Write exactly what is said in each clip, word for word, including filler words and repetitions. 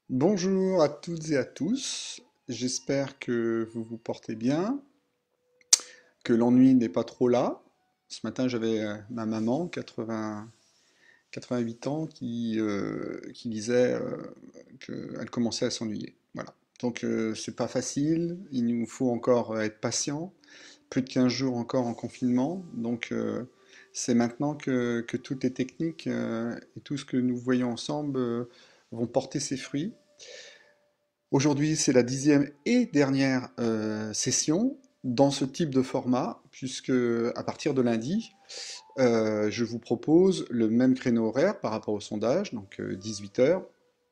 Bonjour à toutes et à tous, j'espère que vous vous portez bien, que l'ennui n'est pas trop là. Ce matin, j'avais euh, ma maman, quatre-vingts, quatre-vingt-huit ans, qui, euh, qui disait euh, qu'elle commençait à s'ennuyer. Voilà. Donc, euh, c'est pas facile, il nous faut encore euh, être patient, plus de quinze jours encore en confinement. Donc, euh, c'est maintenant que, que toutes les techniques euh, et tout ce que nous voyons ensemble euh, vont porter ses fruits. Aujourd'hui, c'est la dixième et dernière euh, session dans ce type de format, puisque à partir de lundi, euh, je vous propose le même créneau horaire par rapport au sondage, donc euh, dix-huit heures,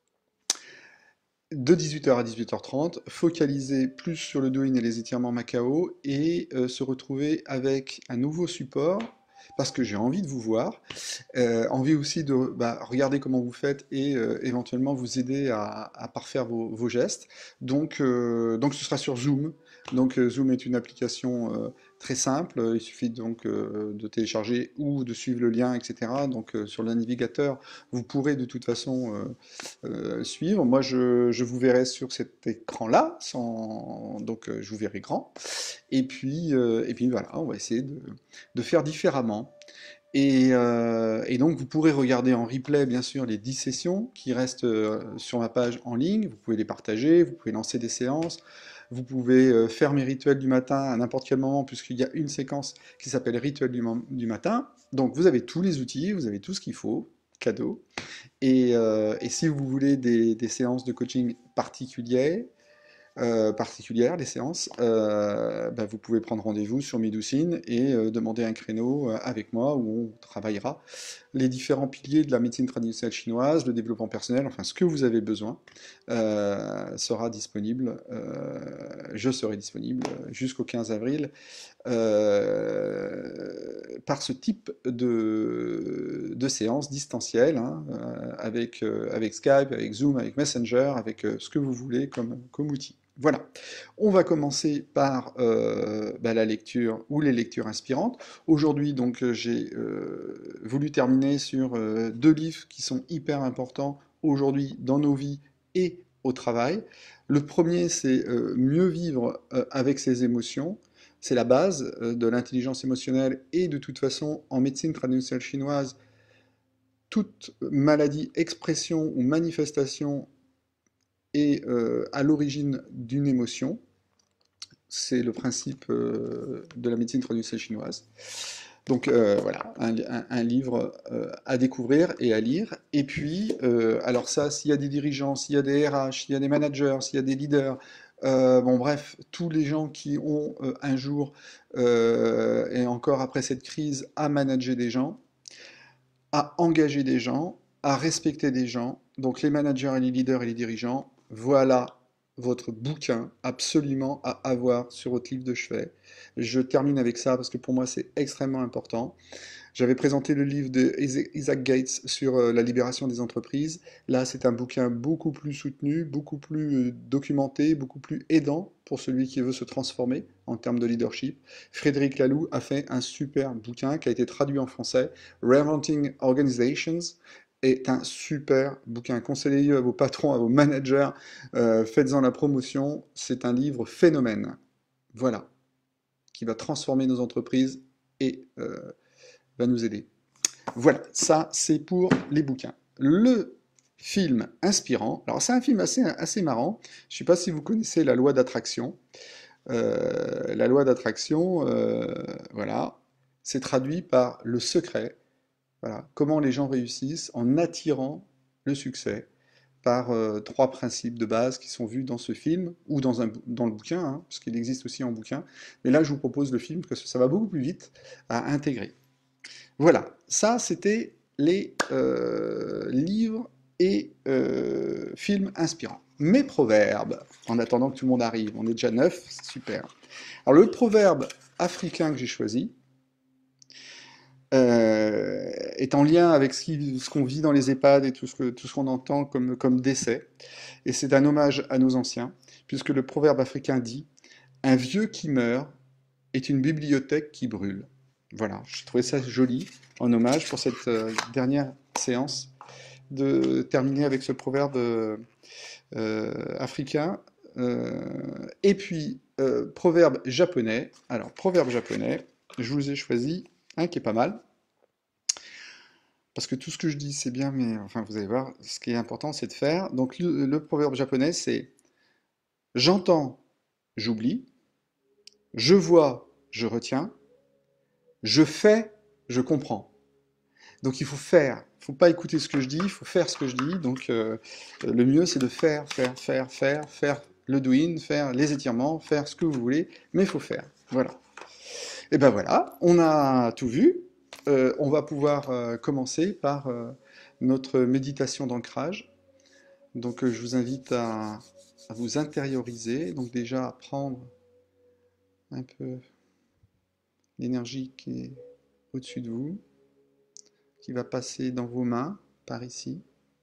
de dix-huit heures à dix-huit heures trente, focaliser plus sur le doing et les étirements Macao et euh, se retrouver avec un nouveau support parce que j'ai envie de vous voir, euh, envie aussi de bah, regarder comment vous faites et euh, éventuellement vous aider à, à parfaire vos, vos gestes. Donc, euh, donc ce sera sur Zoom. Donc euh, Zoom est une application euh, très simple. Il suffit donc euh, de télécharger ou de suivre le lien, et cetera. Donc euh, sur le navigateur, vous pourrez de toute façon euh, euh, suivre. Moi, je, je vous verrai sur cet écran-là, sans... donc euh, je vous verrai grand. Et puis, euh, et puis voilà, on va essayer de, de faire différemment. Et, euh, et donc, vous pourrez regarder en replay, bien sûr, les dix sessions qui restent euh, sur ma page en ligne. Vous pouvez les partager, vous pouvez lancer des séances, vous pouvez euh, faire mes rituels du matin à n'importe quel moment, puisqu'il y a une séquence qui s'appelle Rituel du, du matin. Donc, vous avez tous les outils, vous avez tout ce qu'il faut, cadeau. Et, euh, et si vous voulez des, des séances de coaching particulières, euh, particulières, les séances, euh, bah, vous pouvez prendre rendez-vous sur Medoucine et euh, demander un créneau euh, avec moi où on travaillera les différents piliers de la médecine traditionnelle chinoise, le développement personnel, enfin ce que vous avez besoin euh, sera disponible. Euh, je serai disponible jusqu'au quinze avril euh, par ce type de, de séance distancielle, hein, euh, avec, euh, avec Skype, avec Zoom, avec Messenger, avec euh, ce que vous voulez comme, comme outil. Voilà. On va commencer par euh, bah, la lecture ou les lectures inspirantes. Aujourd'hui, donc, euh, j'ai euh, voulu terminer sur euh, deux livres qui sont hyper importants aujourd'hui dans nos vies et au travail. Le premier, c'est euh, Mieux vivre euh, avec ses émotions. C'est la base euh, de l'intelligence émotionnelle et de toute façon, en médecine traditionnelle chinoise, toute maladie, expression ou manifestation est euh, à l'origine d'une émotion. C'est le principe euh, de la médecine traditionnelle chinoise. Donc euh, voilà, un, un- un livre euh, à découvrir et à lire. Et puis, euh, alors ça, s'il y a des dirigeants, s'il y a des R H, s'il y a des managers, s'il y a des leaders, euh, bon bref, tous les gens qui ont euh, un jour, euh, et encore après cette crise, à manager des gens, à engager des gens, à respecter des gens, donc les managers et les leaders et les dirigeants, voilà votre bouquin absolument à avoir sur votre livre de chevet. Je termine avec ça parce que pour moi c'est extrêmement important. J'avais présenté le livre de Isaac Gates sur euh, la libération des entreprises. Là, c'est un bouquin beaucoup plus soutenu, beaucoup plus euh, documenté, beaucoup plus aidant pour celui qui veut se transformer en termes de leadership. Frédéric Laloux a fait un super bouquin qui a été traduit en français. Reinventing Organizations est un super bouquin. Conseillez-le à vos patrons, à vos managers, euh, faites-en la promotion. C'est un livre phénomène. Voilà, qui va transformer nos entreprises et euh, va nous aider. Voilà, ça c'est pour les bouquins. Le film inspirant, alors c'est un film assez, assez marrant, je ne sais pas si vous connaissez la loi d'attraction. Euh, la loi d'attraction, euh, voilà, c'est traduit par le secret. Voilà, comment les gens réussissent en attirant le succès par euh, trois principes de base qui sont vus dans ce film ou dans, un, dans le bouquin, hein, parce qu'il existe aussi en bouquin. Mais là, je vous propose le film parce que ça va beaucoup plus vite à intégrer. Voilà, ça c'était les euh, livres et euh, films inspirants. Mes proverbes, en attendant que tout le monde arrive, on est déjà neuf, c'est super. Alors le proverbe africain que j'ai choisi euh, est en lien avec ce qui- ce qu'on vit dans les EHPAD et tout ce que- tout ce qu'on entend comme, comme décès. Et c'est un hommage à nos anciens, puisque le proverbe africain dit: Un vieux qui meurt est une bibliothèque qui brûle. Voilà, je trouvais ça joli en hommage pour cette euh, dernière séance de terminer avec ce proverbe euh, euh, africain. Euh, et puis, euh, proverbe japonais. Alors, proverbe japonais, je vous ai choisi un qui est pas mal. Parce que tout ce que je dis, c'est bien, mais enfin, vous allez voir, ce qui est important, c'est de faire. Donc, le, le proverbe japonais, c'est j'entends, j'oublie, je vois, je retiens, je fais, je comprends. Donc, il faut faire. Il ne faut pas écouter ce que je dis, il faut faire ce que je dis. Donc, euh, le mieux, c'est de faire, faire, faire, faire, faire le doing, faire les étirements, faire ce que vous voulez, mais il faut faire. Voilà. Et ben voilà, on a tout vu. Euh, on va pouvoir euh, commencer par euh, notre méditation d'ancrage. Donc euh, je vous invite à, à vous intérioriser, donc déjà à prendre un peu l'énergie qui est au-dessus de vous, qui va passer dans vos mains, par ici.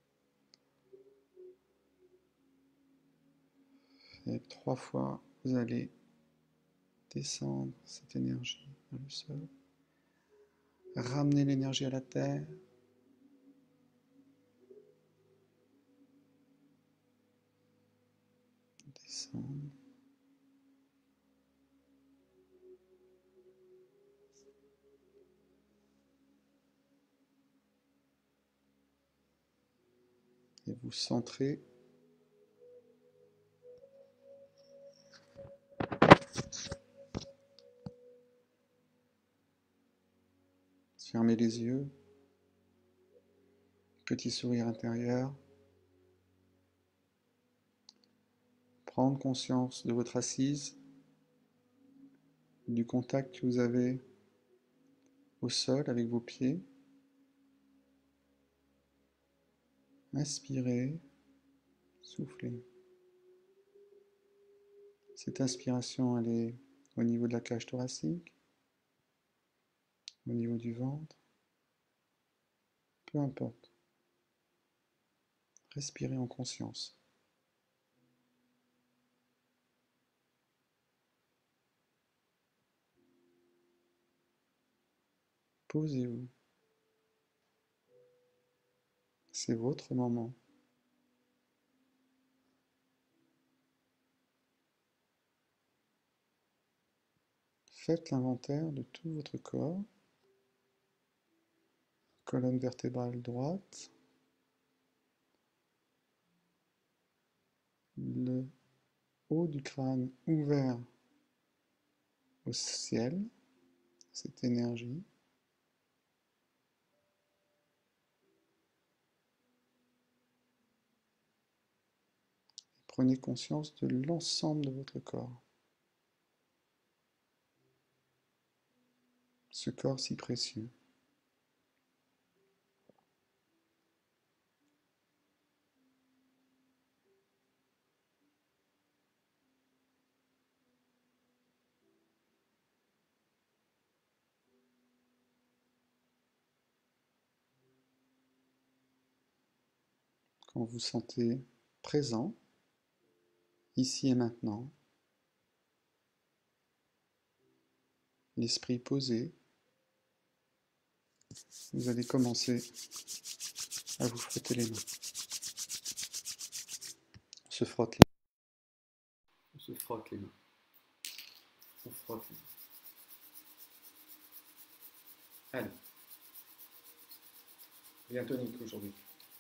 Et trois fois, vous allez descendre cette énergie vers le sol, ramener l'énergie à la terre, descendre. Et vous centrer. Fermez les yeux. Petit sourire intérieur. Prendre conscience de votre assise, du contact que vous avez au sol avec vos pieds. Inspirez, soufflez. Cette inspiration, elle est au niveau de la cage thoracique, au niveau du ventre, peu importe. Respirez en conscience. Posez-vous. C'est votre moment. Faites l'inventaire de tout votre corps. Colonne vertébrale droite. Le haut du crâne ouvert au ciel. Cette énergie. Prenez conscience de l'ensemble de votre corps. Ce corps si précieux. Quand vous vous sentez présent, ici et maintenant, l'esprit posé, vous allez commencer à vous frotter les mains. On se frotte les mains. On se frotte les mains. On frotte les mains. Allez. Bien tonique aujourd'hui.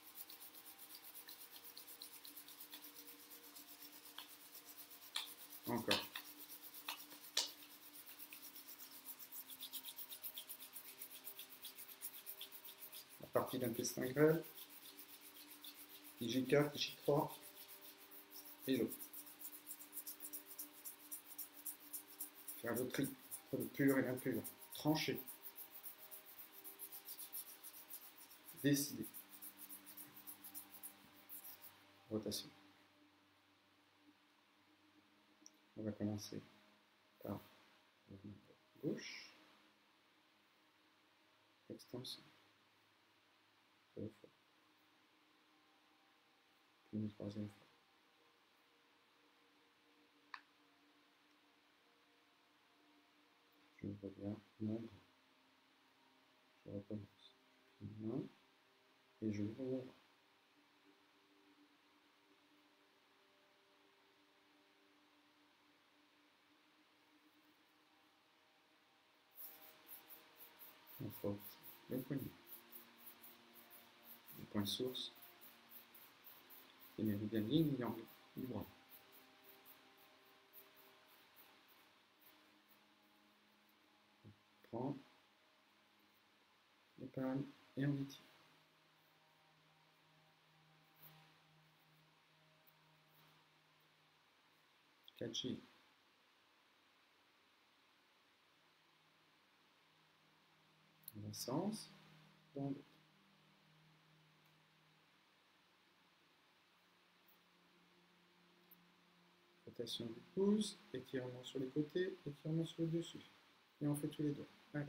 Encore. La partie d'intestin grêle. I G quatre, I G trois. Et l'autre. Faire le tri entre le pur et l'impur. Trancher. Décider. Rotation. On va commencer par mouvement gauche. Extension. Deux fois. Puis une troisième fois. Je reviens mon bras. Je recommence. Une main et je ouvre mon bras. force le poignet. Le point de source, les méridiens yin yang du bras. On prend les palmes et on étire. Catchy. Dans un sens, dans l'autre. Rotation du pouce, étirement sur les côtés, étirement sur le dessus. Et on fait tous les deux. Allez.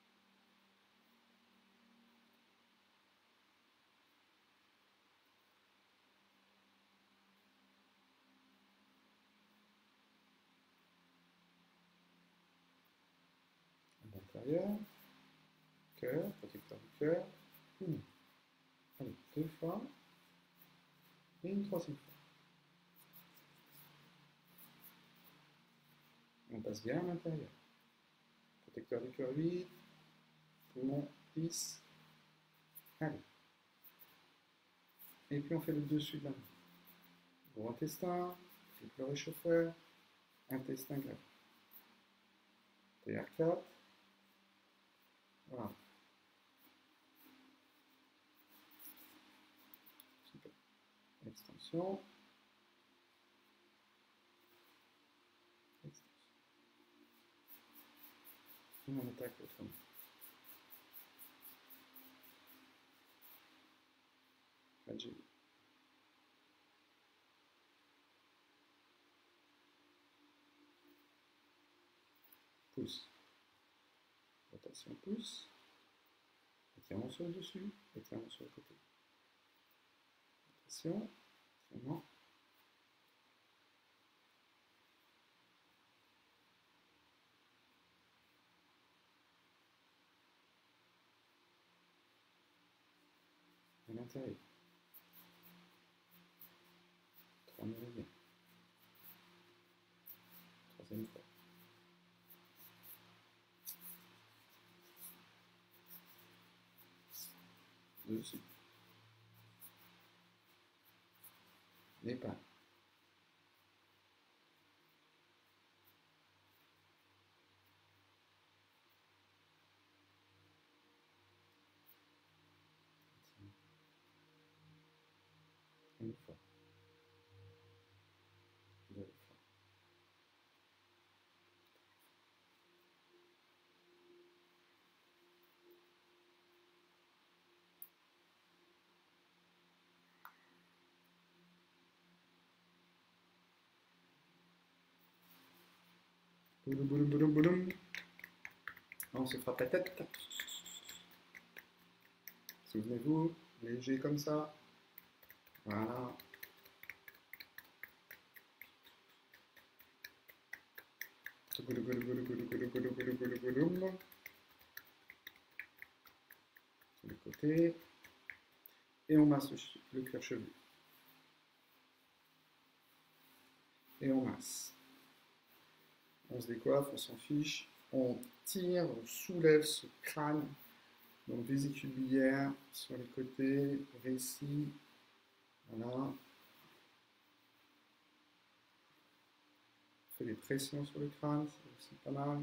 À l'intérieur. Cœur, protecteur du cœur. Une. Allez, deux fois. Et une troisième fois. On passe bien à l'intérieur. Protecteur du cœur huit. Poumon dix. Allez. Et puis on fait le dessus de la main. Gros intestin, triple réchauffeur, intestin grave. T R quatre. Voilà. Super. Extension. Extension. Et on attaque l'autre main. Fragile. Pouce. Rotation pouce. Étirement sur le dessus, étirement sur le côté. Rotation, étirement. À l'intérieur. Trois méridiens. Troisième fois. Dessus. Les pas. Une fois. Deux fois. Boulou, boulou, boulou, boulou. On se frappe la tête. Souvenez-vous, léger comme ça. Voilà. Goulou, goulou, goulou, goulou, goulou, goulou, goulou, goulou, goulou. Sur le côté. Et on masse le cuir chevelu. Et on masse. On se décoiffe, on s'en fiche. On tire, on soulève ce crâne. Donc vésicule biliaire sur les côtés, vessie. Voilà. On fait des pressions sur le crâne, c'est aussi pas mal.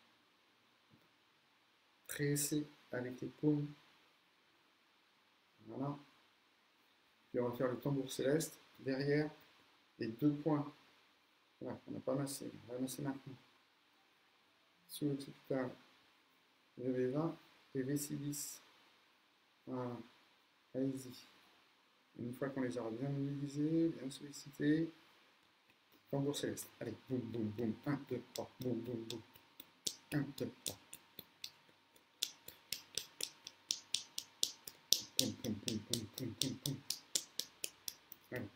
Presser avec les paumes. Voilà. Puis on va faire le tambour céleste derrière les deux points. Voilà, on n'a pas massé. On va masser maintenant. Sous l'occipital, le V vingt et V six dix. Voilà. Allez-y. Une fois qu'on les aura bien mobilisés, bien sollicités, tambour céleste. Allez, boum, boum, boum. un, deux, trois. Boum, boum, boum. un, deux, trois. Boum, boum, boum, boum, boum, boum, boum. Allez.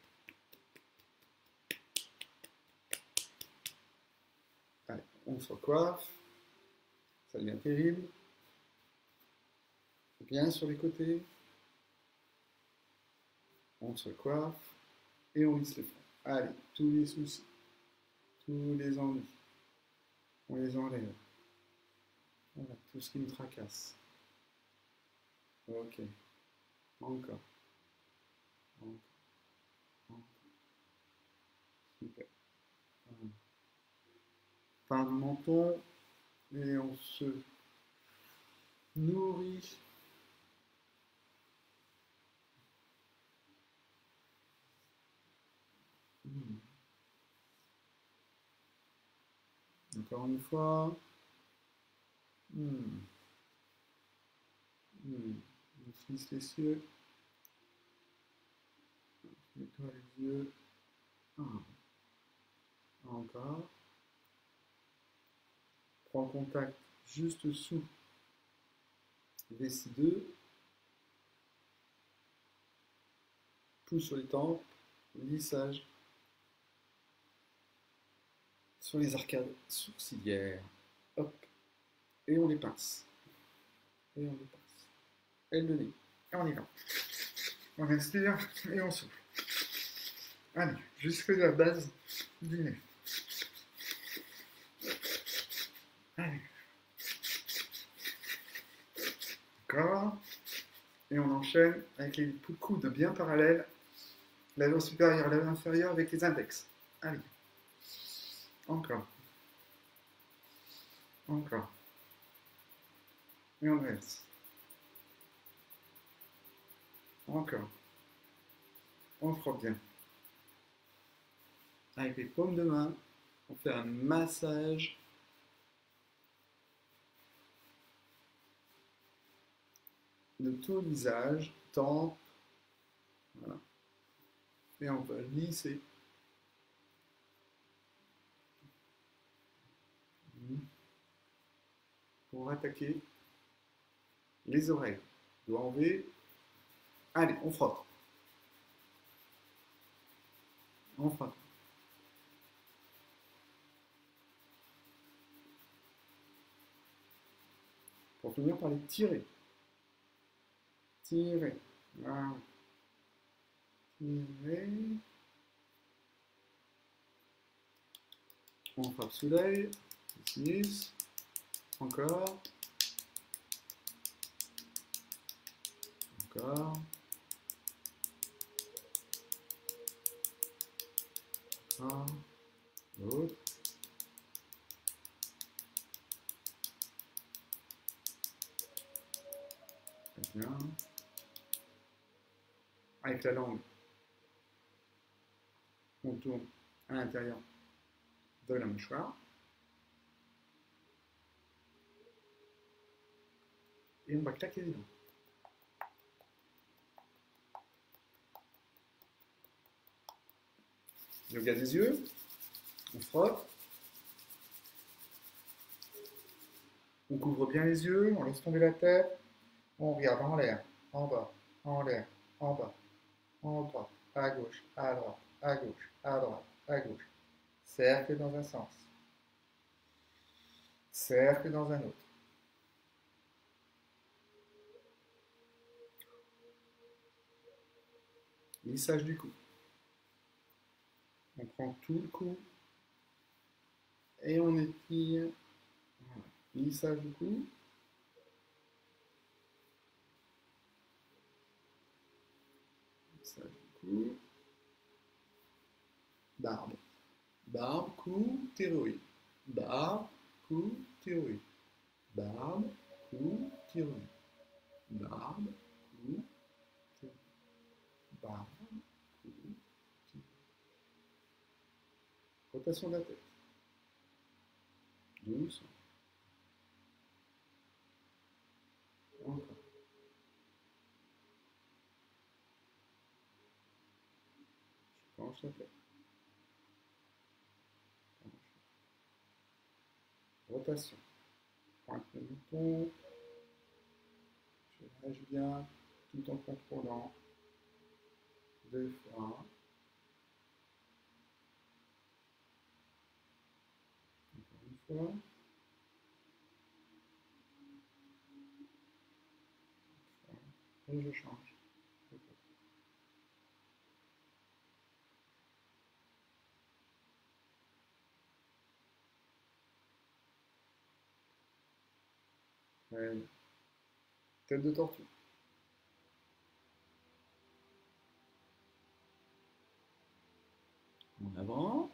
Allez, on se recoiffe. Ça devient terrible. Bien sur les côtés. On se coiffe et on lisse les fronts. Allez, tous les soucis, tous les ennuis, on les enlève. Voilà, tout ce qui nous tracasse. Ok. Encore. Encore. Encore. Super. Fin du menton. Et on se nourrit. Hmm. Encore une fois. Hmm. Hmm. On se lisse les yeux. Nettoie les yeux. Ah. Encore. Prends contact juste sous vessie deux. Pousse sur les tempes. Lissage sur les arcades sourcilières. Hop. Et on les pince. Et on les pince. Et le nez. Et on y va. On inspire et on souffle. Allez, jusque la base du nez. Allez. Encore. Et on enchaîne avec les coudes bien parallèles. La main supérieure, la main inférieure avec les index. Allez. Encore. Encore. Et on verse. Encore. On frotte bien. Avec les paumes de main, on fait un massage de tout le visage, tempes. Voilà. Et on va lisser. Pour attaquer les oreilles. On doit enlever. Allez, on frotte. On frotte. Pour finir par les tirer. Tirer. Voilà. Tirer. On frappe sous l'œil. six. Encore. Encore. Encore. L'autre. Très bien. Avec la langue, on tourne à l'intérieur de la mâchoire. Et on va claquer les dents. Yoga des yeux. On frotte. On couvre bien les yeux, on laisse tomber la tête. On regarde en l'air, en bas, en l'air, en bas, en droite, à gauche, à droite, à gauche, à droite, à gauche. Cercle dans un sens. Cercle dans un autre. Lissage du cou. On prend tout le cou et on étire. Voilà. Lissage du cou. Lissage du cou. Barbe. Barbe, cou, thyroïde. Barbe, cou, thyroïde. Barbe, cou, thyroïde. Barbe, cou, thyroïde. Barbe, cou, thyroïde. Rotation de la tête. Douce. Encore. Je penche la tête. Rotation. Pointe le bouton. Je lâche bien tout en contrôlant. Deux fois. Encore une fois. Et je change. Ouais. Tête de tortue. En avant.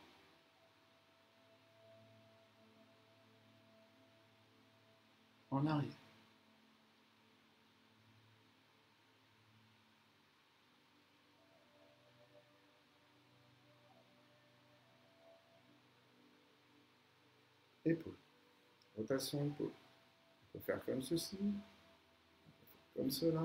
En arrière. Épaule. Rotation épaule. On peut faire comme ceci, comme cela.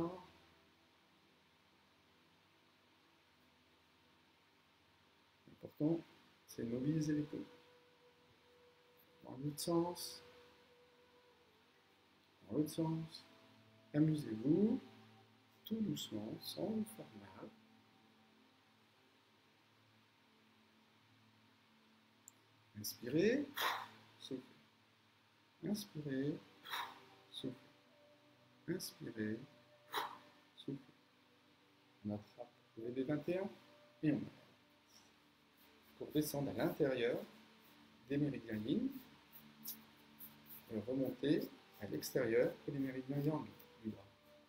L'important, c'est mobiliser l'épaule. Dans l'autre sens. Dans l'autre sens. Amusez-vous, tout doucement, sans vous faire mal. Inspirez, soufflez. Inspirez, soufflez. Inspirez, soufflez. On attrape le V B vingt et un et on attrape. Pour descendre à l'intérieur des méridiens yin et remonter à l'extérieur des méridiens yang du bras.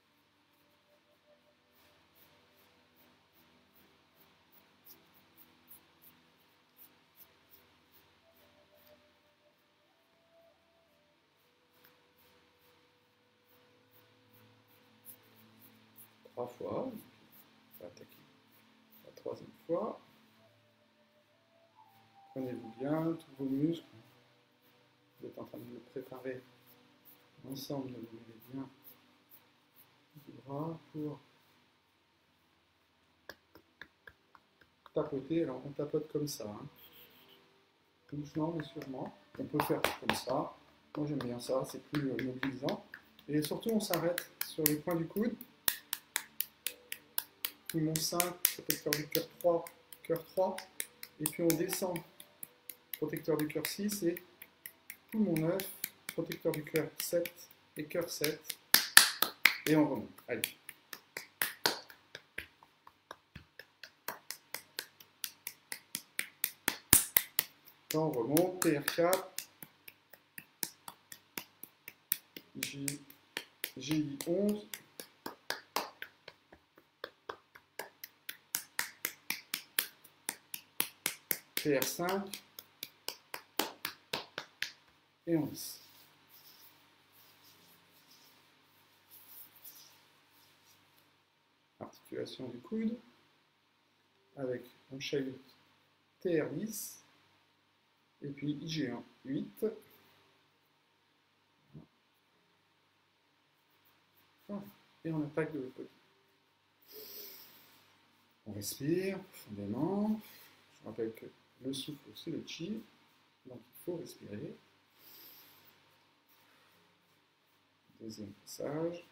Trois fois, on va attaquer la troisième fois. Prenez-vous bien, tous vos muscles. Vous êtes en train de me préparer l'ensemble de vos méridiens du bras pour tapoter. Alors on tapote comme ça, hein. Doucement mais sûrement. On peut faire comme ça. Moi j'aime bien ça, c'est plus mobilisant. Et surtout on s'arrête sur les points du coude. Poumon cinq, protecteur du cœur trois, cœur trois. Et puis on descend, protecteur du cœur six et poumon neuf, protecteur du cœur sept et cœur sept. Et on remonte. Allez. Là, on remonte. P R quatre. J, J onze. P R cinq. Et on lisse. Articulation du coude. Avec on chahute T R dix. Et puis I G un, huit. Voilà. Et on attaque de l'autre côté. On respire profondément. Je rappelle que le souffle, c'est le chi. Donc il faut respirer. Deuxième passage.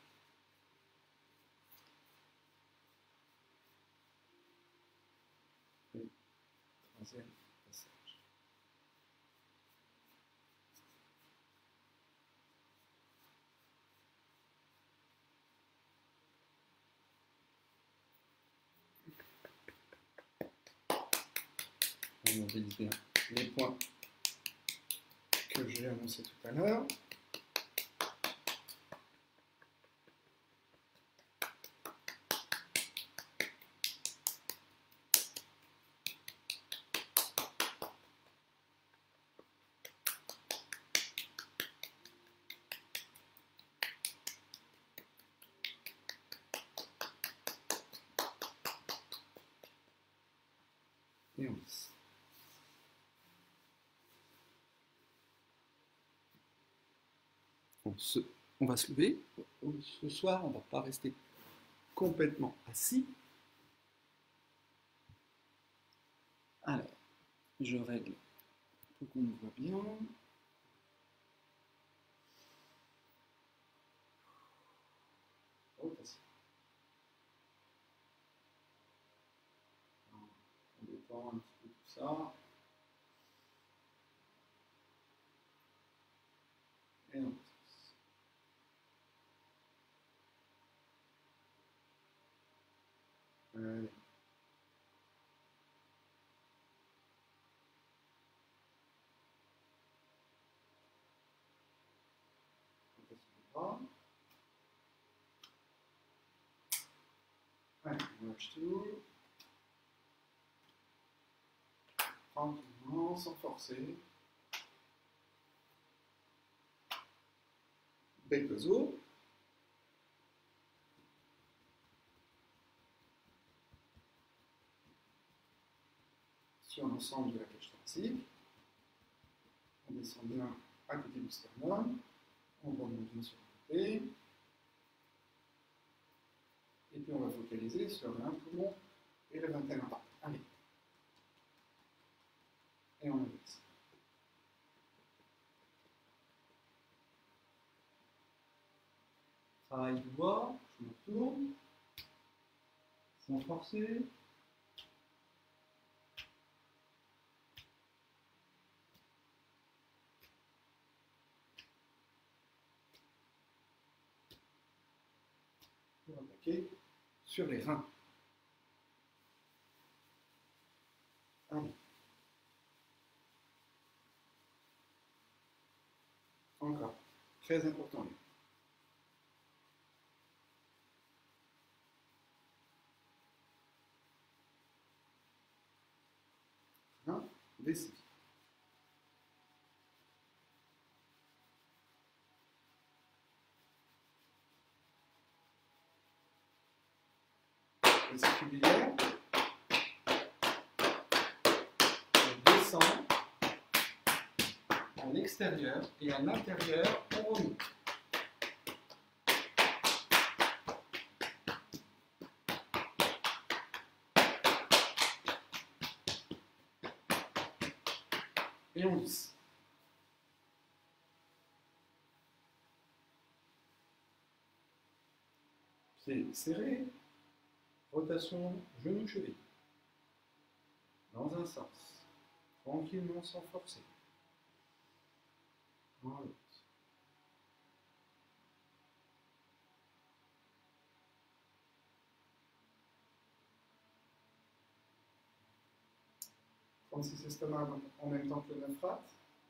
Et troisième passage. On mobilise bien les points que j'ai annoncés tout à l'heure. Et on lisse. On, se, on va se lever. Ce soir, on ne va pas rester complètement assis. Alors, je règle pour qu'on me voit bien. Rotation. On détend un petit peu tout ça. Et on pousse. Allez. Allez, on lâche tout. tranquillement, sans forcer. Bec d'oiseau. Sur l'ensemble de la cage thoracique. On descend bien à côté du sternum. On remonte bien sur le côté. Et puis on va focaliser sur le un poumon et le vingt et un pas. Allez. Et on abaisse. Travail du bois, je me retourne. Sans forcer. Pour attaquer sur les reins. Allez. Encore. Très important. Hein? Vessie. Vessie cubillaire. On descend à l'extérieur et à l'intérieur, on remonte. Et on lisse. Pieds serrés, rotation genou-cheville. Dans un sens, tranquillement sans forcer. Dans l'autre. trente-six estomac en même temps que le neuf rate.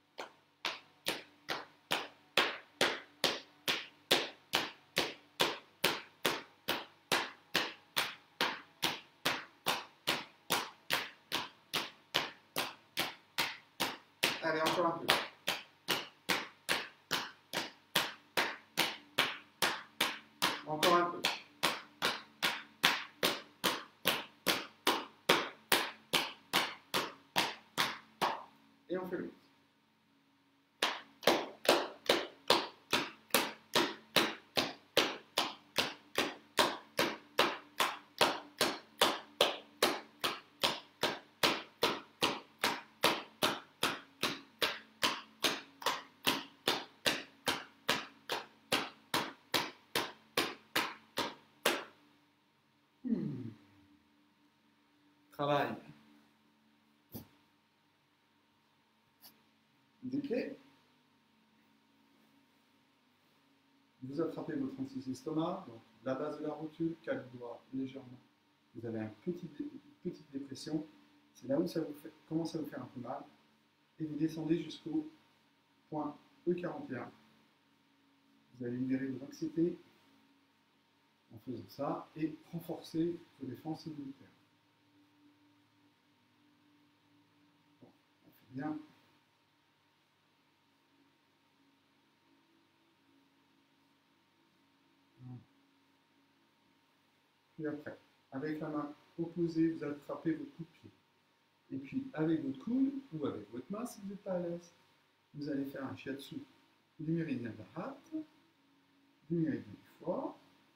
Allez, encore un peu. Encore un peu. Et on fait l'autre. Hmm. Travail. Des pieds. Vous attrapez votre trente-six estomac, donc la base de la rotule, quatre doigts légèrement. Vous avez un petit, une petite dépression. C'est là où ça vous fait, commence à vous faire un peu mal. Et vous descendez jusqu'au point E quarante et un. Vous allez libérer vos anxiétés en faisant ça et renforcer vos défenses immunitaires. Bon, on fait bien. Puis après, avec la main opposée, vous attrapez votre coup de pied. Et puis avec votre coude ou avec votre main, si vous n'êtes pas à l'aise, vous allez faire un shiatsu du méridien de la rate, du méridien du foie,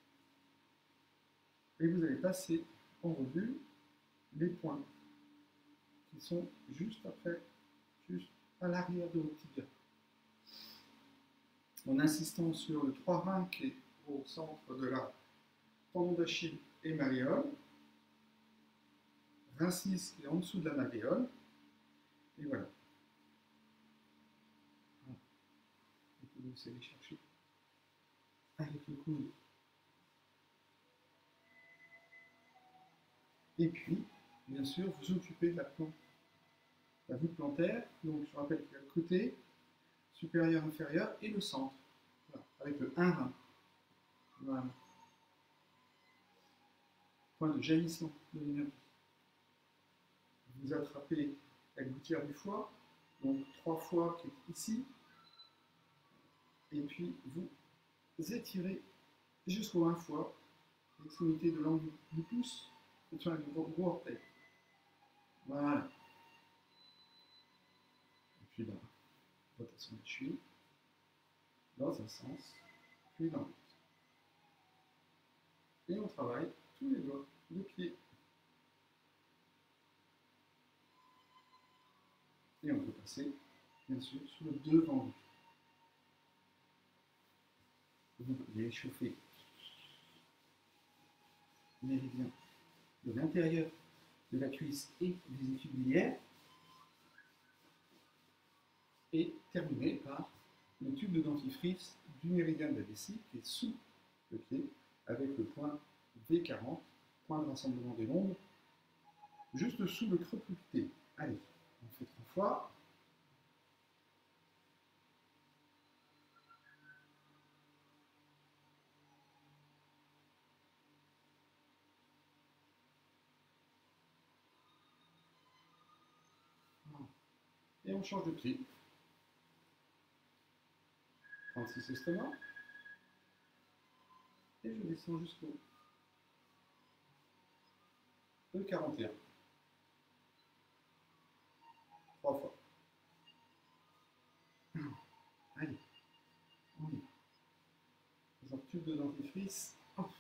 et vous allez passer en revue les points qui sont juste après, juste à l'arrière de votre tibia. En insistant sur le trois reins qui est au centre de la tendon d'Achille et malléole, rein six qui est en dessous de la malléole, et voilà. Vous allez chercher avec le coude. Et puis, bien sûr, vous occupez de la plante, la voûte plantaire. Donc, je rappelle qu'il y a le côté supérieur, inférieur et le centre. Voilà, avec le un rein. Voilà. Point de jaillissement de l'énergie. Vous attrapez la gouttière du foie, donc trois fois qui est ici, et puis vous étirez jusqu'au un fois l'extrémité de l'angle du pouce, et sur le gros, gros orteil. Voilà. Et puis là, rotation de cheville, dans un sens, puis dans l'autre. Et on travaille tous les doigts, le pied. Et on peut passer, bien sûr, sur le devant du pied. Vous pouvez échauffer le méridien de l'intérieur de la cuisse et des équilibrières. Et terminer par le tube de dentifrice du méridien de la vessie qui est sous le pied avec le point V quarante, point de rassemblement des nombres, juste sous le creux du pied. Allez, on fait trois fois. Et on change de pied. trente-six estomac. Et je descends jusqu'au E quarante et un. Trois fois. Allez, on y va. Dans un tube de dentifrice.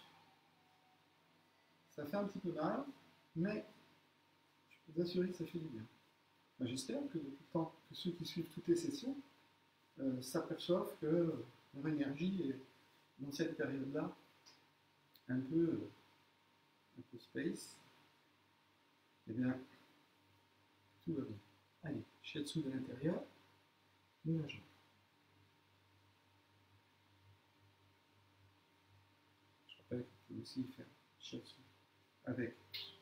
Ça fait un petit peu mal, mais je peux vous assurer que ça fait du bien. J'espère que depuis le temps que ceux qui suivent toutes les sessions euh, s'aperçoivent que euh, leur énergie est dans cette période-là un peu, euh, un peu space. Eh bien, tout va bien. Allez, shiatsu de l'intérieur, de la jambe. Je rappelle que vous pouvez aussi faire shiatsu avec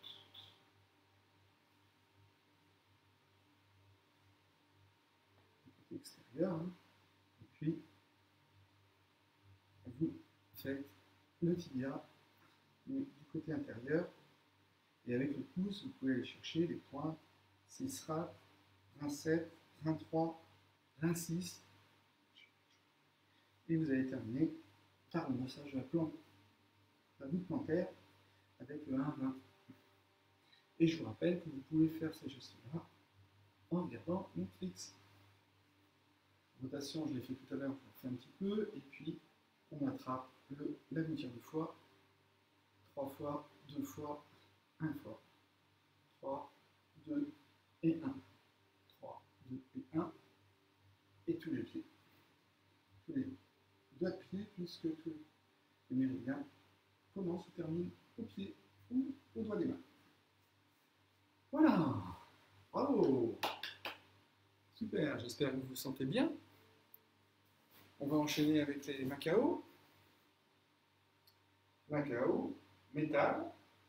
le côté extérieur. Hein. Et puis, vous faites le tibia du côté intérieur. Et avec le pouce, vous pouvez aller chercher les points six rats, vingt-sept, vingt-trois, vingt-six. Et vous allez terminer par le massage de la plante, la voûte plantaire avec le un vingt. Et je vous rappelle que vous pouvez faire ces gestes-là en regardant Netflix. Rotation, je l'ai fait tout à l'heure, je le refais un petit peu. Et puis, on attrape le, la gouttière du foie. Trois fois, deux fois, un fois. trois, deux et un. trois, deux et un. Et tous les pieds. Tous les doigts de pied, puisque tous les méridiens commencent ou terminent au pied ou au doigt des mains. Voilà. Bravo. Super, j'espère que vous vous sentez bien. On va enchaîner avec les Macao. Macao, métal.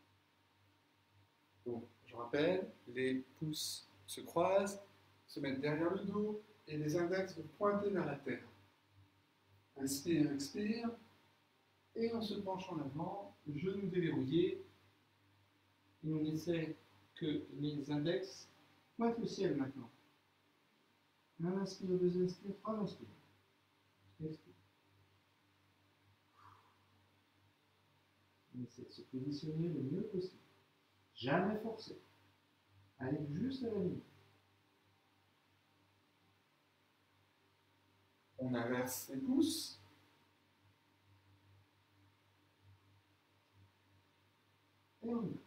Donc, je rappelle, les pouces se croisent, se mettent derrière le dos et les index vont pointer vers la terre. Inspire, expire. Et on se penche en avant, genou déverrouillé. Et on essaie que les index pointent le ciel maintenant. Un inspire, deux inspire, trois inspire. Expire. On essaie de se positionner le mieux possible. Jamais forcer. Allez juste à la limite. On inverse les pouces. Et on y va.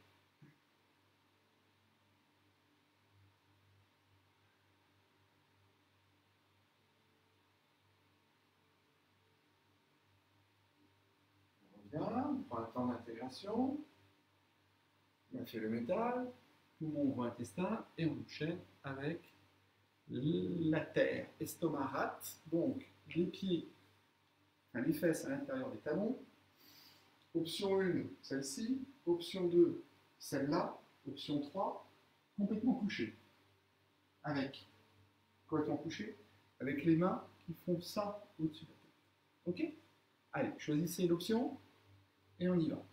On revient, on prend le temps d'intégration. On a fait le métal, poumon, gros intestin, et on enchaîne avec la terre, estomac, rate. Donc, les pieds, enfin les fesses à l'intérieur des talons. Option un, celle-ci. Option deux, celle-là. Option trois, complètement couché. Avec, complètement couché, avec les mains qui font ça au-dessus de la tête. Ok? Allez, choisissez l'option et on y va.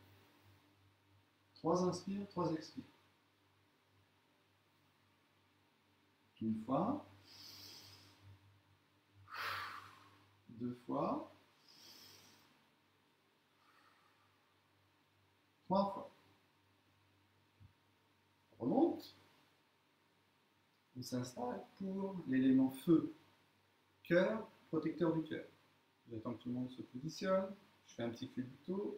Trois inspires, trois expires. Une fois. Deux fois. Trois fois. On remonte. On s'installe pour l'élément feu. Cœur, protecteur du cœur. J'attends que tout le monde se positionne. Je fais un petit culbuto.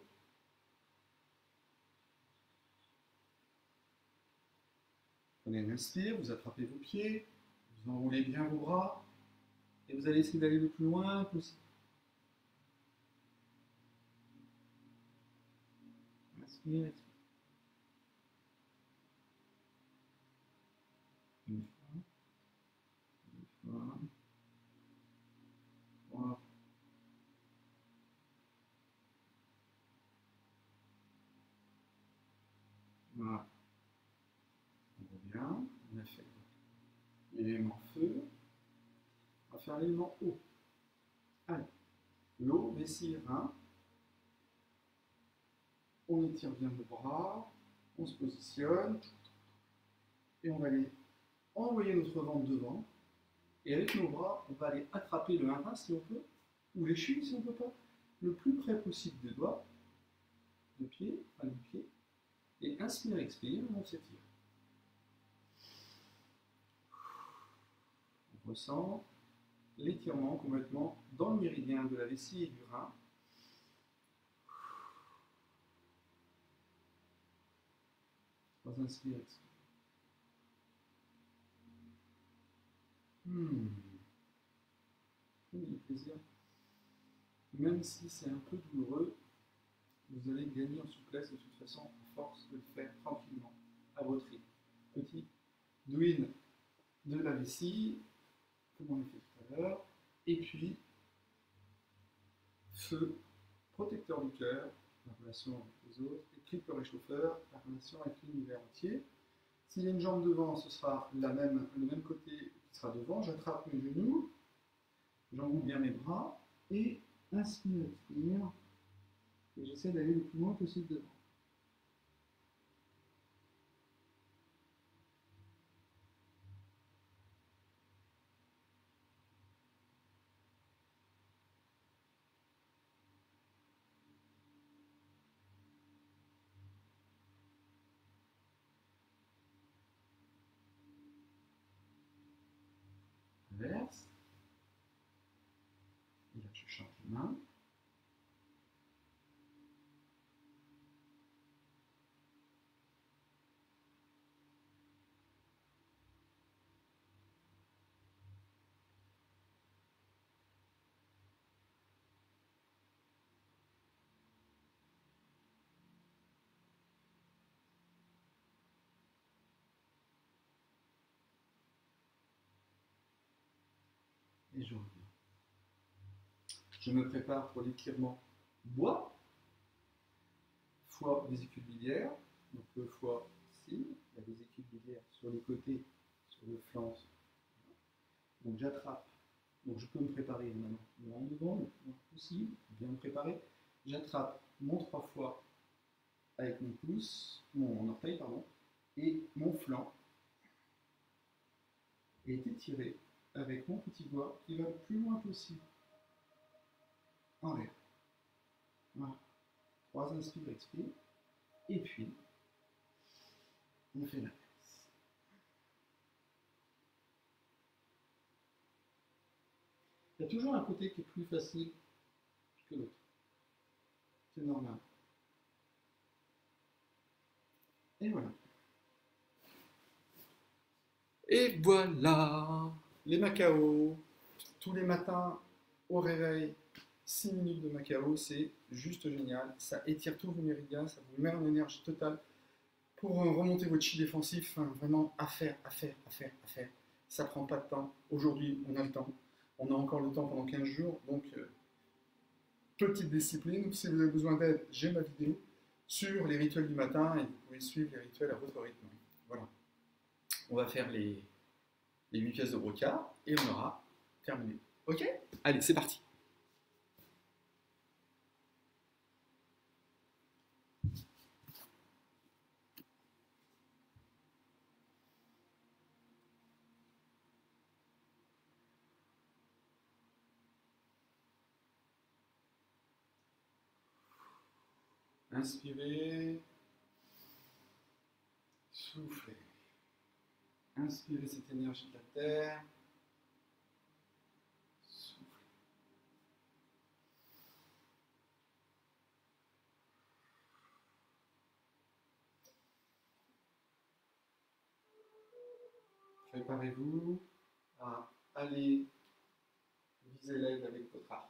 Prenez une inspire, vous attrapez vos pieds, vous enroulez bien vos bras et vous allez essayer d'aller le plus loin possible. Inspire, expire. Une fois, deux fois, trois. Voilà. On revient, on a fait l'élément feu, on va faire l'élément eau. Allez, l'eau, vessie, rein. On étire bien le bras, on se positionne et on va aller envoyer notre ventre devant. Et avec nos bras, on va aller attraper le un si on peut, ou les chevilles si on ne peut pas, le plus près possible des doigts, de pied, enfin du pied. Et inspire, expire, on s'étire. On ressent l'étirement complètement dans le méridien de la vessie et du rein. Trois inspire, expire. Hmm. Prenez du plaisir. Même si c'est un peu douloureux, vous allez gagner en souplesse de toute façon, à force de le faire tranquillement, à votre rythme. Petit douine de la vessie, comme on l'a fait tout à l'heure, et puis feu, protecteur du cœur, la relation avec les autres, et triple réchauffeur, la relation avec l'univers entier. S'il y a une jambe devant, ce sera la même, le même côté qui sera devant. J'attrape mes genoux, j'enroule bien mes bras, et inspire, expire, et j'essaie d'aller le plus loin possible devant. Inverse. Et là, je change de main. Et je reviens. Je me prépare pour l'étirement bois, foie vésicule biliaire, donc le foie ici, la vésicule biliaire sur les côtés, sur le flanc. Donc j'attrape, donc je peux me préparer maintenant, devant, devant, le plus possible, bien me préparer. J'attrape mon trois fois avec mon pouce, mon orteil, pardon, et mon flanc est étiré avec mon petit doigt qui va le plus loin possible. En l'air. Voilà. Trois inspires, expire. Et puis, on fait l'inverse. Il y a toujours un côté qui est plus facile que l'autre. C'est normal. Et voilà. Et voilà. Les Macao. Tous les matins, au réveil, six minutes de Macao, c'est juste génial. Ça étire tous vos méridiens, ça vous met en énergie totale pour remonter votre chi défensif. Hein, vraiment à faire, à faire, à faire, à faire. Ça prend pas de temps. Aujourd'hui, on a le temps. On a encore le temps pendant quinze jours. Donc, euh, petite discipline. Si vous avez besoin d'aide, j'ai ma vidéo sur les rituels du matin et vous pouvez suivre les rituels à votre rythme. Voilà. On va faire les, les huit pièces de brocart et on aura terminé. Ok? Allez, c'est parti. Inspirez, soufflez. Inspirez cette énergie de la terre. Soufflez. Préparez-vous à aller viser l'aigle avec votre arc.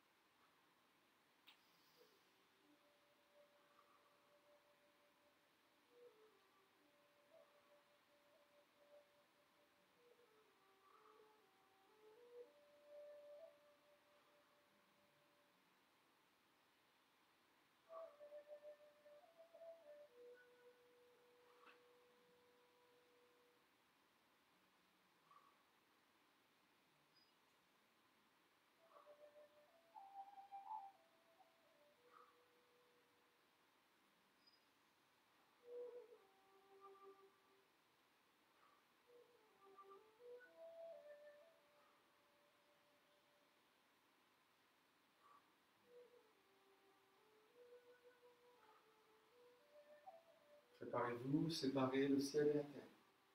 Préparez-vous, séparez le ciel et la terre.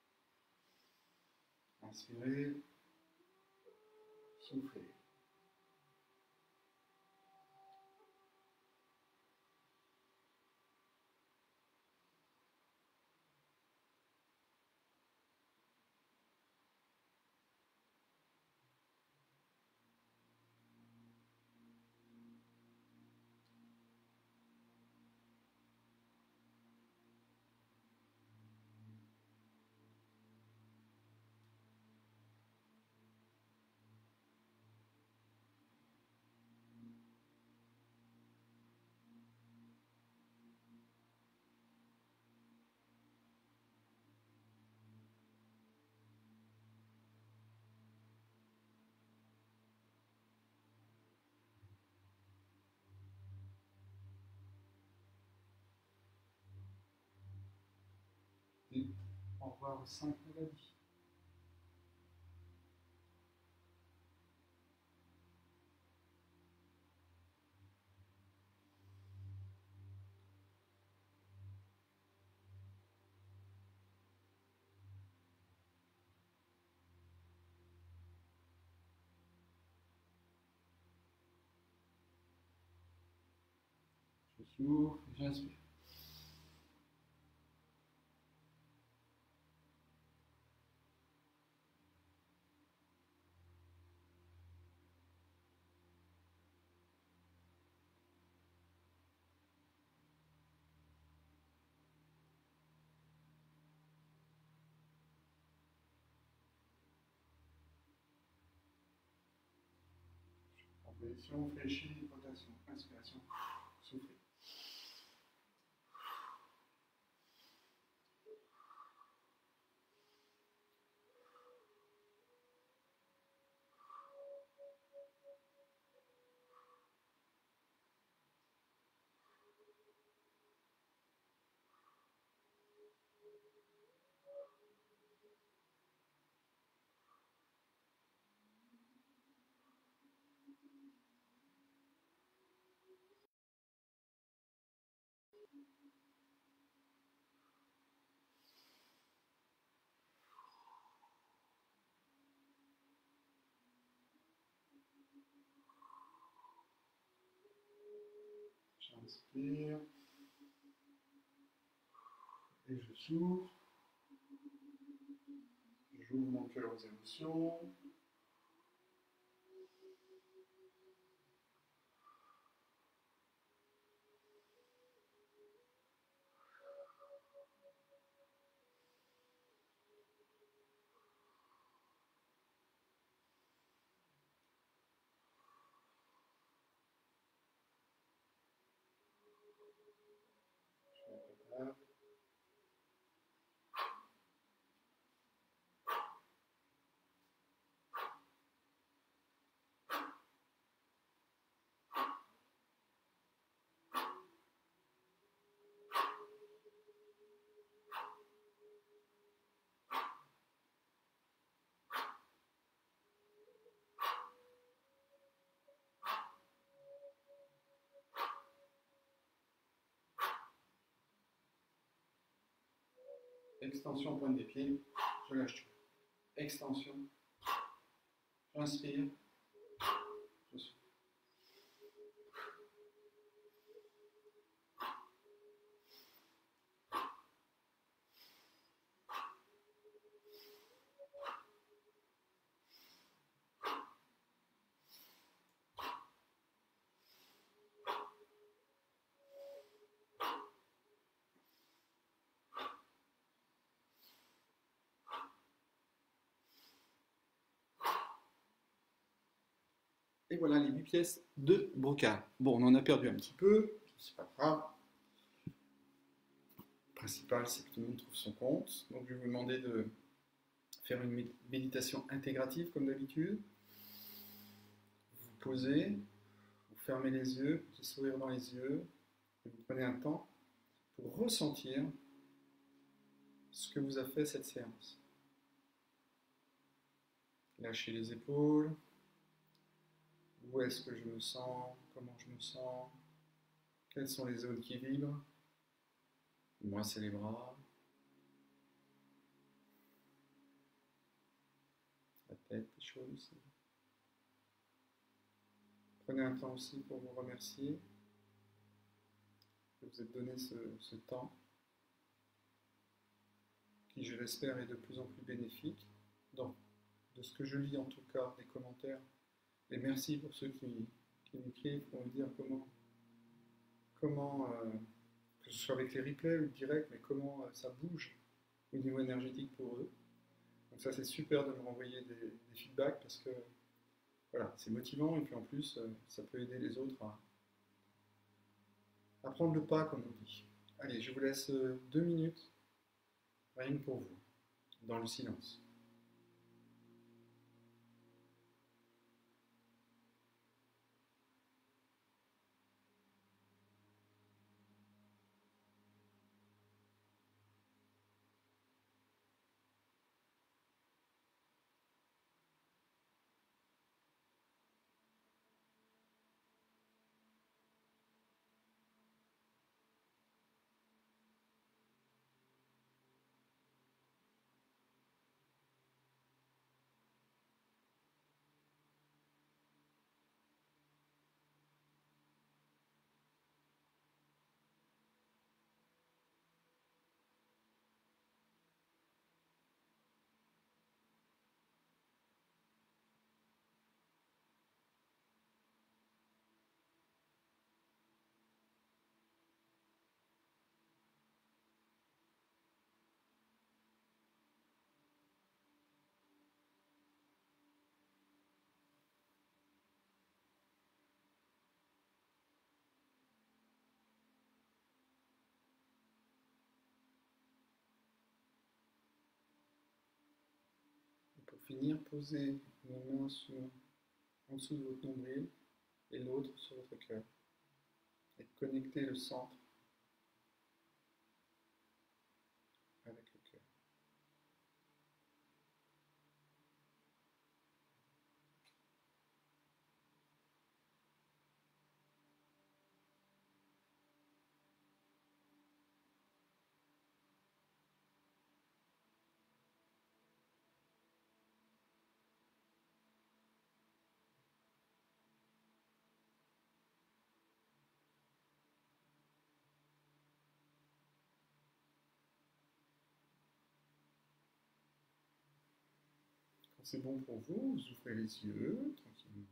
Inspirez, soufflez. Dites au revoir aux cinq maladies. Je souffle, j'inspire. Inspiration, fléchis, rotation. Inspiration, soufflez. J'inspire et je souffle. J'ouvre mon cœur aux émotions. Je me prépare. Extension pointe des pieds, je lâche tout. Extension, j'inspire, je souffle. Et voilà les huit pièces de brocart. Bon, on en a perdu un petit peu, c'est pas grave. Le principal, c'est que tout le monde trouve son compte. Donc, je vais vous demander de faire une méditation intégrative, comme d'habitude. Vous posez, vous fermez les yeux, petit sourire dans les yeux, et vous prenez un temps pour ressentir ce que vous a fait cette séance. Lâchez les épaules. Où est-ce que je me sens? Comment je me sens? Quelles sont les zones qui vibrent? Brassez les bras. La tête est chaude aussi. Prenez un temps aussi pour vous remercier que vous êtes donné ce, ce temps qui, je l'espère, est de plus en plus bénéfique. Donc, de ce que je lis en tout cas, des commentaires, et merci pour ceux qui, qui m'écrivent pour me dire comment, comment euh, que ce soit avec les replays ou le direct, mais comment euh, ça bouge au niveau énergétique pour eux. Donc ça c'est super de me renvoyer des, des feedbacks parce que voilà, c'est motivant et puis en plus euh, ça peut aider les autres à, à prendre le pas comme on dit. Allez, je vous laisse euh, deux minutes, rien que pour vous, dans le silence. Pour finir, posez une main sur, en dessous de votre nombril et l'autre sur votre cœur. Et connectez le centre avec le cœur. Quand c'est bon pour vous, vous ouvrez les yeux tranquillement.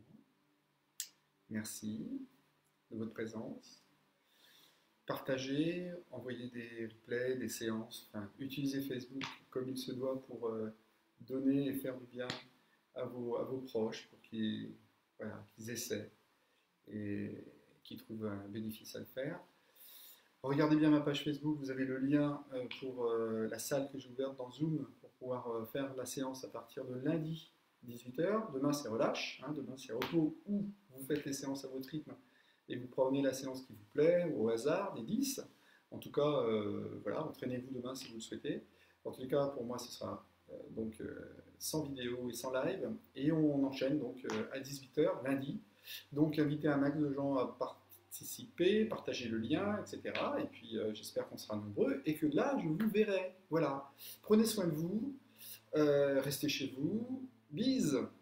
Merci de votre présence. Partagez, envoyez des replays, des séances, enfin, utilisez Facebook comme il se doit pour euh, donner et faire du bien à vos, à vos proches pour qu'ils voilà, qu'ils essaient et qu'ils trouvent un bénéfice à le faire. Regardez bien ma page Facebook, vous avez le lien euh, pour euh, la salle que j'ai ouverte dans Zoom pour pouvoir euh, faire la séance à partir de lundi dix-huit heures. Demain c'est relâche, hein, demain c'est repos ou vous faites les séances à votre rythme et vous prenez la séance qui vous plaît ou au hasard, des dix. En tout cas, euh, voilà, entraînez-vous demain si vous le souhaitez. En tout cas, pour moi, ce sera euh, donc euh, sans vidéo et sans live. Et on enchaîne donc euh, à dix-huit heures lundi. Donc invitez un max de gens à participer participer, partager le lien, et cetera. Et puis euh, j'espère qu'on sera nombreux et que là, je vous verrai. Voilà. Prenez soin de vous, euh, restez chez vous. Bise!